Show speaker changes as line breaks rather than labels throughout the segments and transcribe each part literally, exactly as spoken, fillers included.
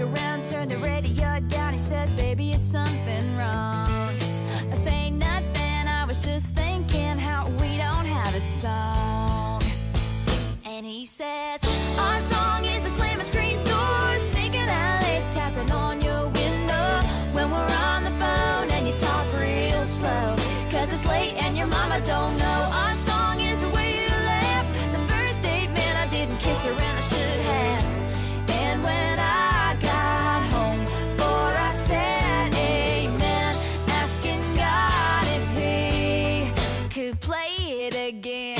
around, turn the radio down. He says, baby, is something wrong? I say nothing, I was just thinking how we don't have a song. And he says, our song is a slamming screen door, sneaking out late, tapping on your window when we're on the phone and you talk real slow, cause it's late and your mama don't know. Our song is the way you laugh, the first date, man, I didn't kiss her and I should have. And when I got home, for I said amen, asking God if he could play it again.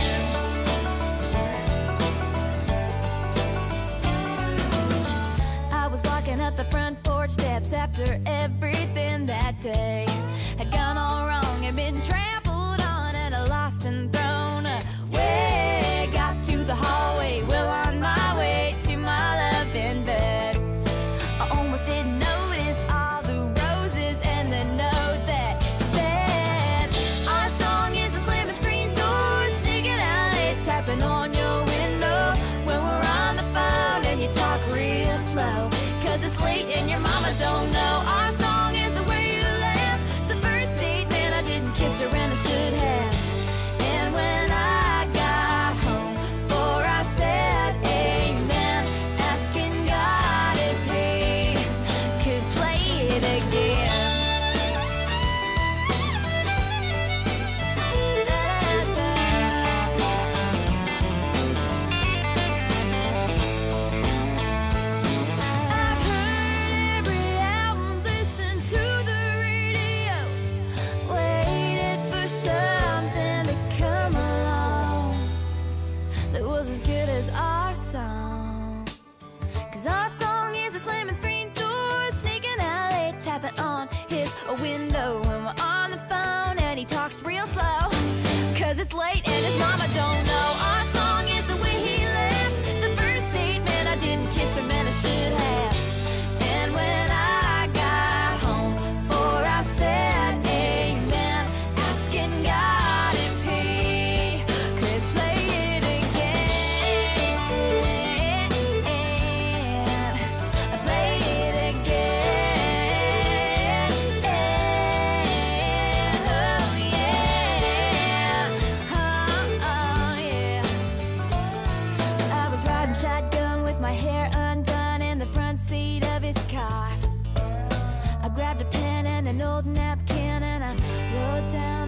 I was walking up the front porch steps after everything that day had gone all wrong and been trampled on and lost and thrown away. Got to the hallway, well on my way to my love in bed. I almost didn't notice all the roses and the note that said, our song is a slamming screen door, sneaking out late, tapping on your window when we're on the phone and you talk real slow, cause it's late and your mama don't know. Our song is the way you laugh, the first date, man, I didn't kiss her and I should have. And when I got home, for I said amen, asking God if he could play it again. I've heard every album, listened to the radio, waited for something to come along that was as good as our song. Cause our song is a slamming screen door, sneaking out late, tapping on his window when we're on the phone and he talks real slow, cause it's late and his mama don't know. Our song is the way he laughs, the first date, man, I didn't kiss him and I should have. And when I got home, for I said amen, asking God if he could play it again. Play it again. Oh yeah. Oh, oh yeah. I was riding shotgun with my hair undone in the front seat of his car. I grabbed a pen and an old napkin and I wrote down